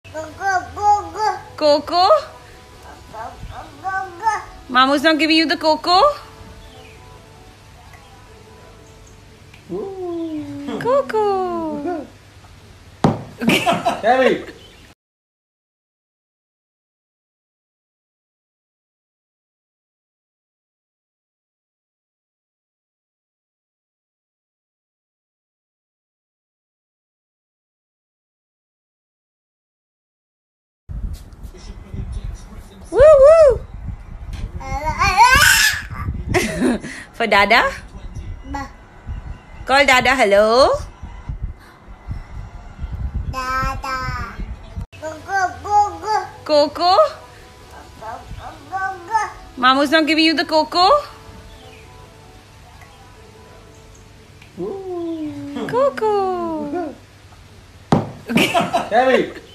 Coco? Mamu's not giving you the cocoa? Coco. Harry. Woo woo. For Dada? Call Dada hello. Dada. Coco? Mamu's not giving you the cocoa? Coco. Harry.